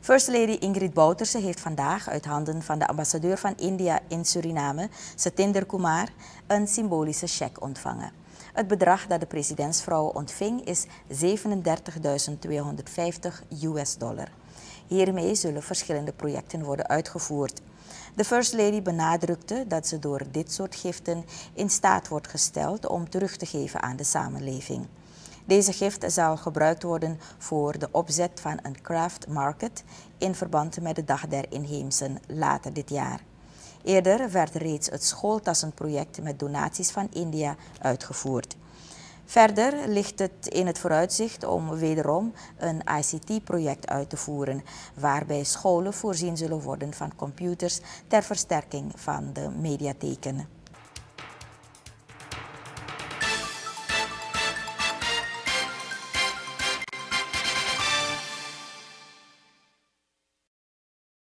First Lady Ingrid Bouterse heeft vandaag uit handen van de ambassadeur van India in Suriname, Satinder Kumar, een symbolische cheque ontvangen. Het bedrag dat de presidentsvrouw ontving is $37.250. Hiermee zullen verschillende projecten worden uitgevoerd. De First Lady benadrukte dat ze door dit soort giften in staat wordt gesteld om terug te geven aan de samenleving. Deze gift zal gebruikt worden voor de opzet van een craft market in verband met de Dag der Inheemsen later dit jaar. Eerder werd reeds het schooltassenproject met donaties van India uitgevoerd. Verder ligt het in het vooruitzicht om wederom een ICT-project uit te voeren, waarbij scholen voorzien zullen worden van computers ter versterking van de mediatheken.